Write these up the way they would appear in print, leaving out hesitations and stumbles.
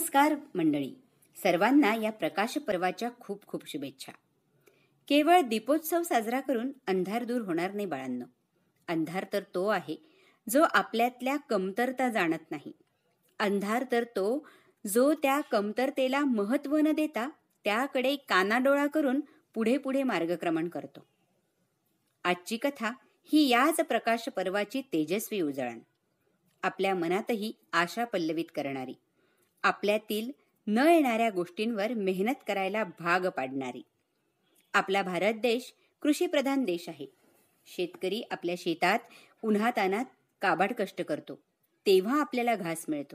नमस्कार मंडळी, सर्वांना या प्रकाश पर्वाच्या खूप खूप शुभेच्छा. केवळ दीपोत्सव साजरा करून अंधार दूर होणार नाही बाळांनो. अंधार तर तो आहे जो आपल्यातल्या कमतरता जाणत नाही. अंधार तर तो जो त्या कमतरतेला महत्त्व न देता त्याकडे कानाडोळा करून पुढे पुढे मार्गक्रमण करतो. आजची कथा ही याच प्रकाश पर्वाची तेजस्वी उजळण, आपल्या मनातही आशा पल्लवित करणारी, आपल्यातील न येणाऱ्या गोष्टींवर मेहनत करायला भाग पाडणारी. आपला भारत देश कृषीप्रधान देश आहे. शेतकरी आपल्या शेतात उन्हातानात काबाड कष्ट करतो, तेव्हा आपल्याला घास मिळतो.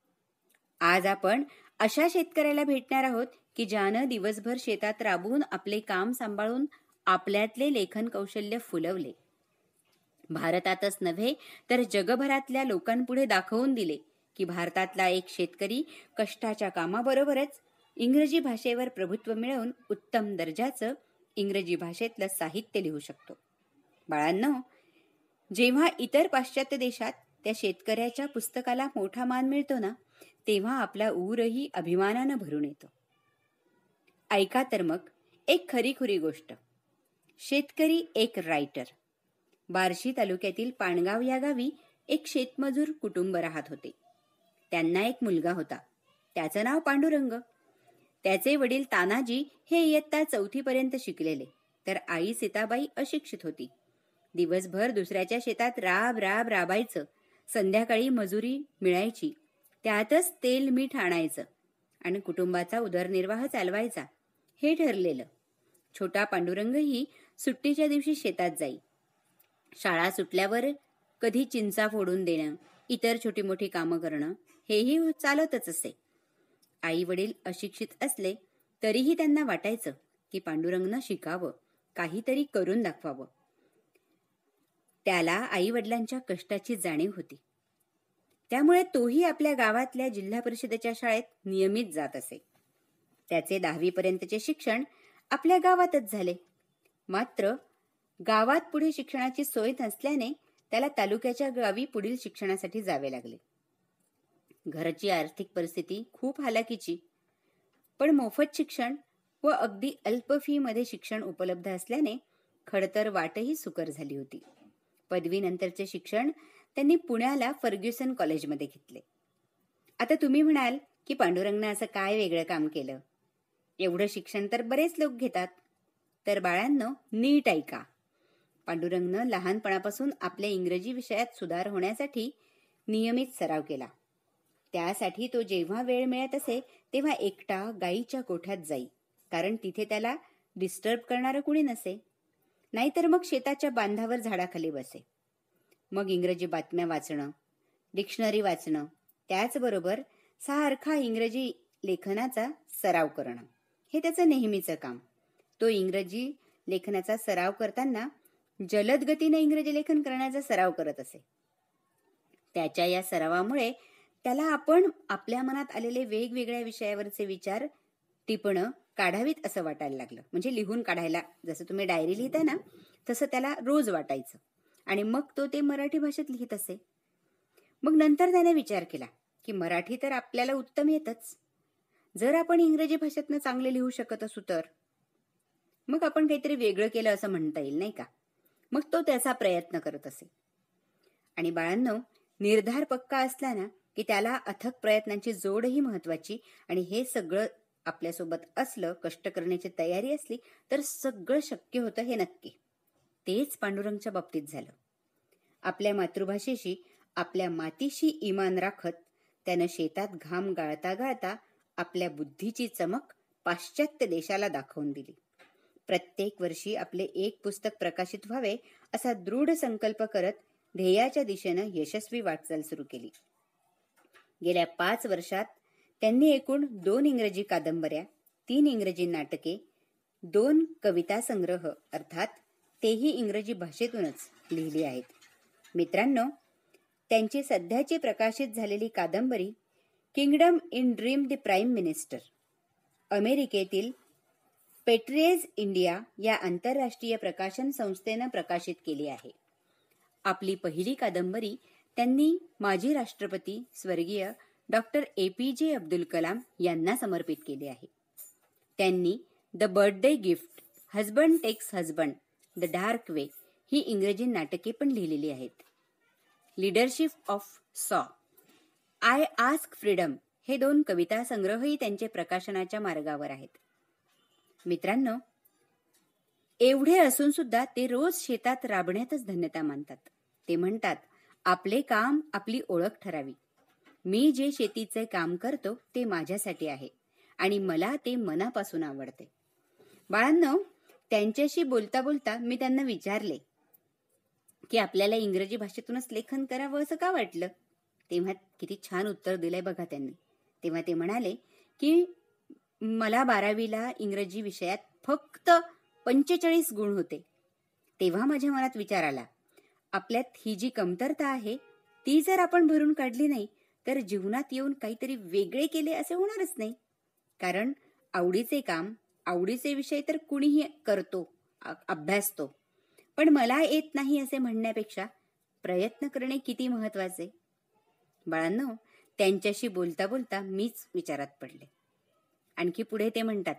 आज आपण अशा शेतकऱ्याला भेटणार आहोत की ज्यानं दिवसभर शेतात राबून आपले काम सांभाळून आपल्यातले लेखन कौशल्य फुलवले. भारतातच नव्हे तर जगभरातल्या लोकांपुढे दाखवून दिले की भारतातला एक शेतकरी कष्टाच्या कामाबरोबरच इंग्रजी भाषेवर प्रभुत्व मिळवून उत्तम दर्जाचं इंग्रजी भाषेतलं साहित्य लिहू शकतो. बाळांनो, जेव्हा इतर पाश्चात्य देशात त्या शेतकऱ्याच्या पुस्तकाला मोठा मान मिळतो ना, तेव्हा आपला ऊरही अभिमानानं भरून येतो. ऐका तर मग एक खरीखुरी गोष्ट. शेतकरी एक रायटर. बार्शी तालुक्यातील पाणगाव या गावी एक शेतमजूर कुटुंब राहत होते. त्यांना एक मुलगा होता. त्याचं नाव पांडुरंग. त्याचे वडील तानाजी हे इयत्ता 4थी पर्यंत शिकलेले, तर आई सीताबाई अशिक्षित होती. दिवसभर दुसऱ्याच्या शेतात राब राब राबायचं. संध्याकाळी मजुरी मिळायची, त्यातच तेल मीठ आणायचं आणि कुटुंबाचा उदरनिर्वाह चालवायचा, हे ठरलेलं. छोटा पांडुरंगही सुट्टीच्या दिवशी शेतात जाई. शाळा सुटल्यावर कधी चिंचा फोडून देणं, इतर छोटी मोठी कामं करणं हेही चालतच असे. आई वडील अशिक्षित असले तरीही त्यांना वाटायचं की पांडुरंगनं शिकावं, काहीतरी करून दाखवावं. त्याला आई वडिलांच्या कष्टाची जाणीव होती. त्यामुळे तोही आपल्या गावातल्या जिल्हा परिषदेच्या शाळेत नियमित जात असे. त्याचे 10वी पर्यंतचे शिक्षण आपल्या गावातच झाले. मात्र गावात पुढे शिक्षणाची सोय नसल्याने त्याला तालुक्याच्या गावी पुढील शिक्षणासाठी जावे लागले. घराची आर्थिक परिस्थिती खूप हालाकीची, पण मोफत शिक्षण व अगदी अल्प फी मध्ये शिक्षण उपलब्ध असल्याने खडतर वाटही सुकर झाली होती. पदवीनंतरचे शिक्षण त्यांनी पुण्याला फर्ग्युसन कॉलेजमध्ये घेतले. आता तुम्ही म्हणाल की पांडुरंगनं असं काय वेगळं काम केलं? एवढं शिक्षण तर बरेच लोक घेतात. तर बाळांनो, नीट ऐका. पांडुरंगनं लहानपणापासून आपल्या इंग्रजी विषयात सुधार होण्यासाठी नियमित सराव केला. त्यासाठी तो जेव्हा वेळ मिळत असे तेव्हा एकटा गाईच्या गोठ्यात जाई, कारण तिथे त्याला डिस्टर्ब करणारं कुणी नसे. नाहीतर मग शेताच्या बांधावर झाडाखाली बसे. मग इंग्रजी बातम्या वाचणं, डिक्शनरी वाचणं, त्याचबरोबर सारखा इंग्रजी लेखनाचा सराव करणं, हे त्याचं नेहमीचं काम. तो इंग्रजी लेखनाचा सराव करताना जलद गतीने इंग्रजी लेखन करण्याचा सराव करत असे. त्याच्या या सरावामुळे त्याला आपण आपल्या मनात आलेले वेगवेगळ्या विषयावरचे विचार टिपणं काढावीत असं वाटायला लागलं. म्हणजे लिहून काढायला, जसं तुम्ही डायरी लिहिता ना, तसं त्याला रोज वाटायचं. आणि मग तो ते मराठी भाषेत लिहित असे. मग नंतर त्याने विचार केला की मराठी तर आपल्याला उत्तम येतच, जर आपण इंग्रजी भाषेतनं चांगले लिहू शकत असू तर मग आपण काहीतरी वेगळं केलं असं म्हणता येईल, नाही का? मग तो त्याचा प्रयत्न करत असे. आणि बाळांनो, निर्धार पक्का असला ना की त्याला अथक प्रयत्नांची जोडही महत्वाची, आणि हे सगळं आपल्यासोबत असलं, कष्ट करण्याची तयारी असली तर सगळं शक्य होतं, हे नक्की. तेच पांडुरंगच्या बाबतीत झालं. आपल्या मातृभाषेशी, आपल्या मातीशी इमान राखत त्यानं शेतात घाम गाळता गाळता आपल्या बुद्धीची चमक पाश्चात्य देशाला दाखवून दिली. प्रत्येक वर्षी आपले एक पुस्तक प्रकाशित व्हावे असा दृढ संकल्प करत ध्येयाच्या दिशेनं यशस्वी वाटचाल सुरू केली. गेल्या 5 वर्षात त्यांनी एकूण 2 इंग्रजी कादंबऱ्या, 3 इंग्रजी नाटके, 2 कविता संग्रह, अर्थात तेही इंग्रजी भाषेतूनच लिहिली आहेत. मित्रांनो, त्यांची सध्याची प्रकाशित झालेली कादंबरी kingdom in dream the prime minister अमेरिकेतील पेट्रियज इंडिया या आंतरराष्ट्रीय प्रकाशन संस्थेनं प्रकाशित केली आहे. आपली पहिली कादंबरी त्यांनी माजी राष्ट्रपती स्वर्गीय डॉक्टर APJ अब्दुल कलाम यांना समर्पित केले आहे. त्यांनी the birthday gift, husband takes husband, the dark way ही इंग्रजी नाटके पण लिहिलेली आहेत. लीडरशिप ऑफ सॉ, आय आस्क फ्रीडम हे 2 कविता संग्रहही त्यांचे प्रकाशनाच्या मार्गावर आहेत. मित्रांनो, एवढे असून सुद्धा ते रोज शेतात राबण्यातच धन्यता मानतात. ते म्हणतात, आपले काम आपली ओळख ठरावी. मी जे शेतीचे काम करतो ते माझ्यासाठी आहे आणि मला ते मनापासून आवडते. बाळांनो, त्यांच्याशी बोलता बोलता मी त्यांना विचारले की आपल्याला इंग्रजी भाषेतूनच लेखन करावं असं का वाटलं. तेव्हा किती छान उत्तर दिलंय बघा त्यांनी. तेव्हा ते म्हणाले की मला 12वीला इंग्रजी विषयात फक्त 45 गुण होते. तेव्हा माझ्या मनात विचार आला, आपल्यात ही जी कमतरता आहे ती जर आपण भरून काढली नाही तर जीवनात येऊन काहीतरी वेगळे केले असे होणारच नाही. कारण आवडीचे काम, आवडीचे विषय तर कुणीही करतो, अभ्यासतो. पण मला येत नाही असे म्हणण्यापेक्षा प्रयत्न करणे किती महत्वाचे. बाळांनो, त्यांच्याशी बोलता बोलता मीच विचारात पडले. आणखी पुढे ते म्हणतात,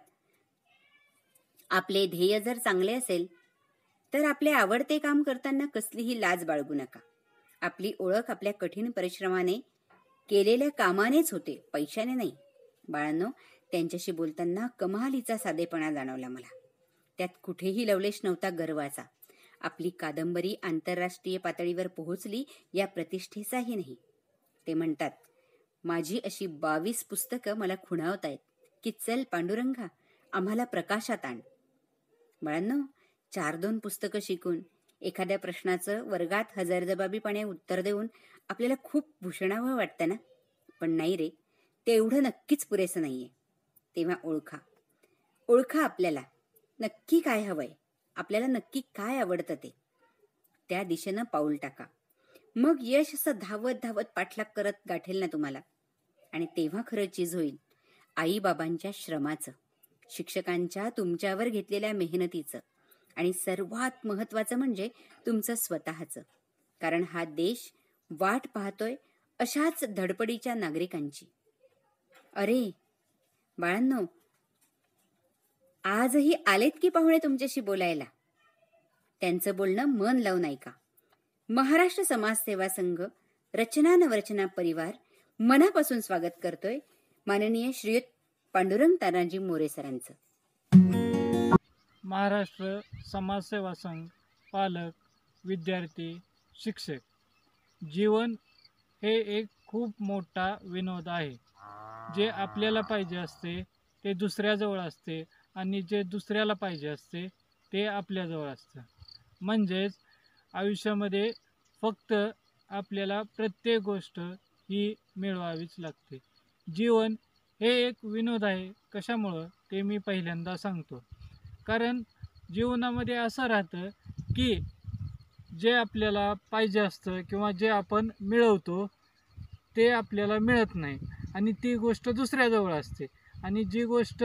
आपले ध्येय जर चांगले असेल तर आपले आवडते काम करताना कसलीही लाज बाळगू नका. आपली ओळख आपल्या कठीण परिश्रमाने केलेल्या कामानेच होते, पैशाने नाही. बाळांनो, त्यांच्याशी बोलताना कमालीचा साधेपणा जाणवला मला. त्यात कुठेही लवलेश नव्हता गर्वाचा. आपली कादंबरी आंतरराष्ट्रीय पातळीवर पोहोचली या प्रतिष्ठेचाही नाही. ते म्हणतात, माझी अशी 22 पुस्तकं मला खुणावतायत की चल पांडुरंगा, आम्हाला प्रकाशात आण. बाळांनो, 4-2 पुस्तकं शिकून एखाद्या प्रश्नाचं वर्गात हजरजबाबीपणे उत्तर देऊन आपल्याला खूप भूषणावं वाटतं ना. पण नाही रे, तेवढं नक्कीच पुरेसं नाहीये. तेव्हा ओळखा आपल्याला नक्की काय हवंय, आपल्याला नक्की काय आवडतं ते. त्या दिशेनं पाऊल टाका. मग यश असं धावत धावत पाठलाग करत गाठेल ना तुम्हाला. आणि तेव्हा खरं चीज होईल आई बाबांच्या श्रमाचं, शिक्षकांच्या तुमच्यावर घेतलेल्या मेहनतीचं आणि सर्वात महत्वाचं म्हणजे तुमचं स्वतःचं. कारण हा देश वाट पाहतोय अशाच धडपडीच्या नागरिकांची. अरे बाळांनो, आजही आलेत की पाहुणे तुमच्याशी बोलायला. त्यांचं बोलणं मन लावून ऐका. महाराष्ट्र समाज सेवा संघ रचना नवरचना परिवार मनापासून स्वागत करतोय माननीय श्रीयुत पांडुरंग तानाजी मोरे सरांचं. महाराष्ट्र समाज सेवा संघ, पालक, विद्यार्थी, शिक्षक, जीवन हे एक खूप मोठा विनोद आहे. जे आपल्याला पाहिजे असते ते दुसऱ्याजवळ असते आणि जे दुसऱ्याला पाहिजे असते ते आपल्याजवळ असतं. म्हणजेच आयुष्यामध्ये फक्त आपल्याला प्रत्येक गोष्ट ही मिळवावीच लागते. जीवन हे एक विनोद आहे. कशामुळं ते मी पहिल्यांदा सांगतो. कारण जीवनामध्ये असं राहतं की जे आपल्याला पाहिजे असतं किंवा जे आपण मिळवतो ते आपल्याला मिळत नाही आणि ती गोष्ट दुसऱ्याजवळ असते. आणि जी गोष्ट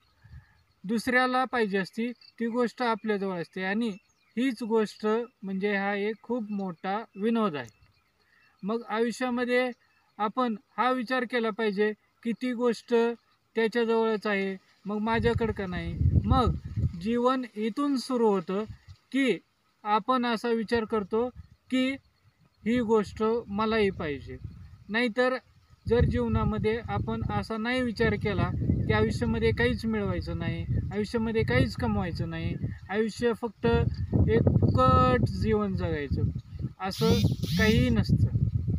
दुसऱ्याला पाहिजे असती ती गोष्ट आपल्याजवळ असते. आणि हीच गोष्ट म्हणजे हा एक खूप मोठा विनोद आहे. मग आयुष्यामध्ये आपण हा विचार केला पाहिजे की ती गोष्ट त्याच्याजवळच आहे, मग माझ्याकडं का नाही. मग जीवन इथून सुरू होतं की आपण असा विचार करतो की ही गोष्ट मलाही पाहिजे. नाहीतर जर जीवनामध्ये आपण असा नाही विचार केला की आयुष्यामध्ये काहीच मिळवायचं नाही, आयुष्यामध्ये काहीच कमवायचं नाही, आयुष्य फक्त एक फुकट जीवन जगायचं, असं काहीही नसतं.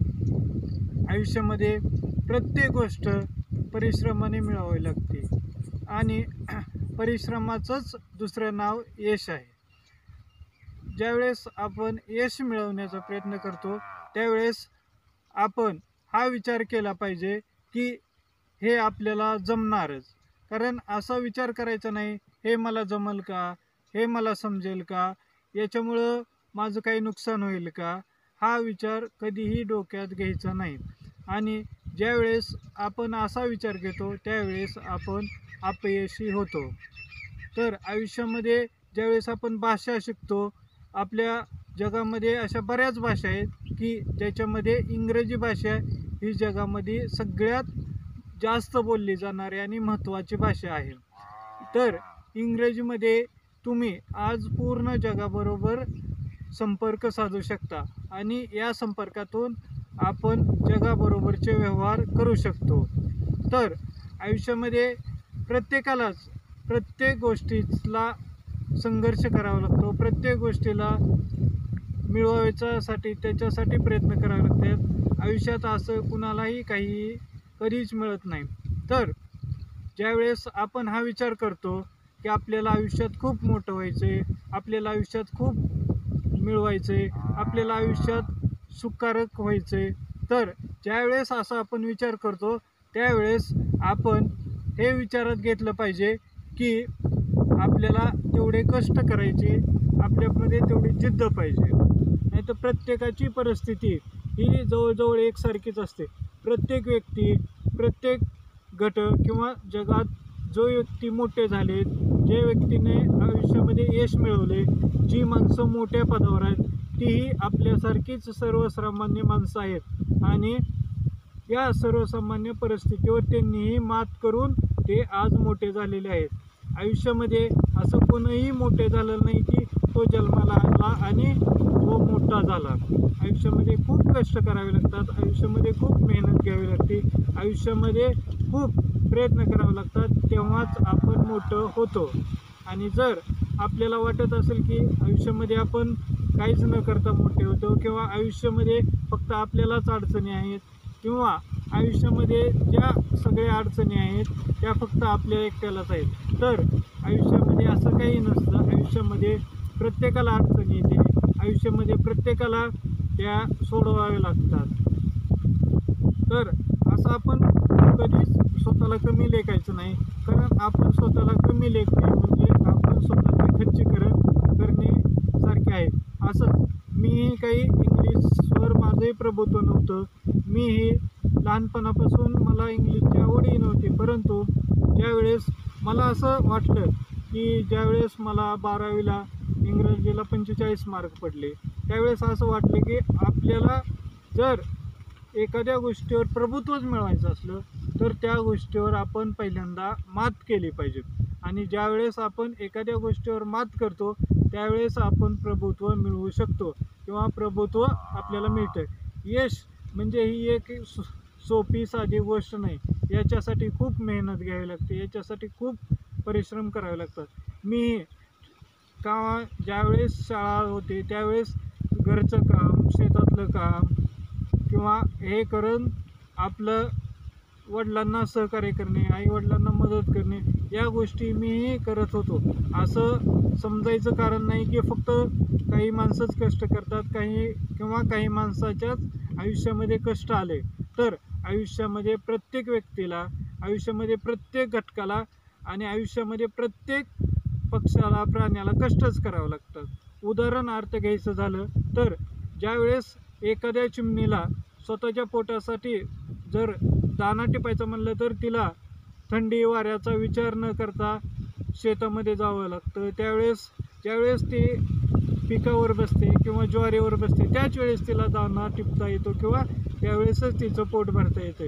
आयुष्यामध्ये प्रत्येक गोष्ट परिश्रमाने मिळवावी लागते आणि परिश्रमाचंच दुसरं नाव यश आहे. ज्यावेळेस आपण यश मिळवण्याचा प्रयत्न करतो त्यावेळेस आपण हा विचार केला पाहिजे की हे आपल्याला जमणारच. कारण असा विचार करायचा नाही हे मला जमल का, हे मला समजेल का, याच्यामुळं माझं काही नुकसान होईल का, हा विचार कधीही डोक्यात घ्यायचा नाही. आणि ज्यावेळेस आपण असा विचार घेतो त्यावेळेस आपण अपयशी होतो. तर आयुष्यामध्ये ज्यावेळेस आपण भाषा शिकतो, आपल्या जगामध्ये अशा बऱ्याच भाषा आहेत की ज्याच्यामध्ये इंग्रजी भाषा ही जगामध्ये सगळ्यात जास्त बोलली जाणारी आणि महत्त्वाची भाषा आहे. तर इंग्रजीमध्ये तुम्ही आज पूर्ण जगाबरोबर संपर्क साधू शकता आणि या संपर्कातून आपण जगाबरोबरचे व्यवहार करू शकतो. तर आयुष्यामध्ये प्रत्येकालाच प्रत्येक गोष्टीला संघर्ष करावा लागतो, प्रत्येक गोष्टीला मिळवायच्यासाठी त्याच्यासाठी प्रयत्न करावे लागतात. आयुष्यात असं कुणालाही काही कधीच मिळत नाही. तर ज्यावेळेस आपण हा विचार करतो की आपल्याला आयुष्यात खूप मोठं व्हायचं आहे, आपल्याला आयुष्यात खूप मिळवायचं आहे, आपल्याला आयुष्यात सुखकारक व्हायचं आहे, तर ज्यावेळेस असा आपण विचार करतो त्यावेळेस आपण हे विचारात घेतलं पाहिजे की आपल्याला तेवढे कष्ट करायचे, आपल्यामध्ये तेवढी जिद्द पाहिजे. नाही तर प्रत्येकाची परिस्थिती ही जवळजवळ एकसारखीच असते. प्रत्येक व्यक्ती, प्रत्येक गट किंवा जगात जो व्यक्ती मोठे झालेत, जे व्यक्तीने आयुष्यामध्ये यश मिळवले, जी माणसं मोठ्या पदावर आहेत, तीही आपल्यासारखीच सर्वसामान्य माणसं आहेत आणि या सर्वसामान्य परिस्थितीवर त्यांनीही मात करून ते आज मोठे झालेले आहेत. आयुष्यामध्ये असं कोणीही मोठे झालं नाही की तो जन्माला आला आणि तो मोठा झाला. आयुष्यामध्ये खूप कष्ट करावे लागतात, आयुष्यामध्ये खूप मेहनत घ्यावी लागते, आयुष्यामध्ये खूप प्रयत्न करावे लागतात, तेव्हाच आपण मोठं होतो. आणि जर आपल्याला वाटत असेल की आयुष्यामध्ये आपण काहीच न करता मोठे होतो किंवा आयुष्यामध्ये फक्त आपल्यालाच अडचणी आहेत किंवा आयुष्यामध्ये ज्या सगळ्या अडचणी आहेत त्या फक्त आपल्या एकट्यालाच आहेत, तर आयुष्यामध्ये असं काही नसतं. आयुष्यामध्ये प्रत्येकाला अडचणी येते, आयुष्यामध्ये प्रत्येकाला त्या सोडवाव्या लागतात. तर असं आपण कधीच स्वतःला कमी लेखायचं नाही, कारण आपण स्वतःला कमी लेखणे म्हणजे आपण स्वतःचे खच्चीकरण करणे सारखे आहे. असंच मीही काही इंग्लिशवर माझंही प्रभुत्व नव्हतं, मीही लहानपणापासून मला इंग्लिशची आवडही नव्हती, परंतु ज्यावेळेस मला असं वाटलं की ज्यावेळेस मला 12वीला इंग्रजीला 45 मार्क पडले, त्यावेळेस असं वाटलं की आपल्याला जर एखाद्या गोष्टीवर प्रभुत्वच मिळवायचं असलं तर त्या गोष्टीवर आपण पहिल्यांदा मात केली पाहिजे. आणि ज्यावेळेस आपण एखाद्या गोष्टीवर मात करतो त्यावेळेस आपण प्रभुत्व मिळवू शकतो किंवा प्रभुत्व आपल्याला मिळतं. यश म्हणजे ही एक सोपी साधी गोष्ट नाही, याच्यासाठी खूप मेहनत घ्यावी लागते, याच्यासाठी खूप परिश्रम करावे लागतात. मी ज्यावेळेस शाळा होते त्यावेळेस घरचं काम, शेतातलं काम किंवा हे करून आपलं वडिलांना सहकार्य करणे, आईवडिलांना मदत करणे, या गोष्टी मीही करत होतो. असं समजायचं कारण नाही की फक्त काही माणसंच कष्ट करतात, काही माणसाच्याच आयुष्यामध्ये कष्ट आले. तर आयुष्यामध्ये प्रत्येक व्यक्तीला, आयुष्यामध्ये प्रत्येक घटकाला आणि आयुष्यामध्ये प्रत्येक पक्षाला, प्राण्याला कष्टच करावं लागतात. उदाहरणार्थ घ्यायचं झालं तर ज्यावेळेस एखाद्या चिमणीला स्वतःच्या पोटासाठी जर दाणा टिपायचं म्हणलं तर तिला थंडी वाऱ्याचा विचार न करता शेतामध्ये जावं लागतं. ज्यावेळेस ती पिकावर बसते किंवा ज्वारीवर बसते त्याच वेळेस तिला दाणा टिपता येतो किंवा त्यावेळेसच तिचं पोट भरता येतं.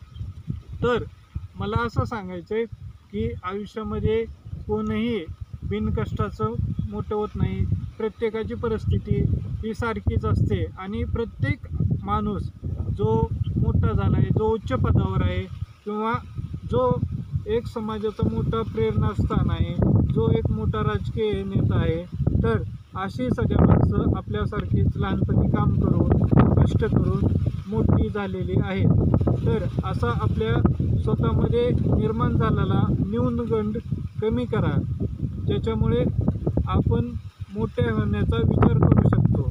तर मला असं सांगायचं आहे की आयुष्यामध्ये कोणीही बिनकष्टाचं मोठं होत नाही. प्रत्येकाची परिस्थिती ही सारखीच असते आणि प्रत्येक माणूस जो मोठा झाला आहे, जो उच्च पदावर आहे किंवा जो एक समाजाचा मोठा प्रेरणास्थान आहे, जो एक मोठा राजकीय नेता आहे, तर अशी सगळ्या माणसं आपल्यासारखीच लहानपणी काम करून, कष्ट करून मोठी झालेली आहेत. तर असा आपल्या स्वतःमध्ये निर्माण झालेला न्यूनगंड कमी करा, ज्याच्यामुळे आपण मोठे होण्याचा विचार करू शकतो.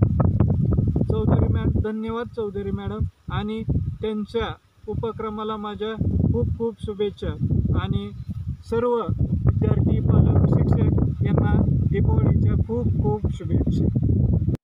धन्यवाद चौधरी मॅडम आणि त्यांच्या उपक्रमाला माझ्या खूप खूप शुभेच्छा. आणि सर्व विद्यार्थी, पालक, शिक्षक यांना दीपावलीच्या खूप खूप शुभेच्छा.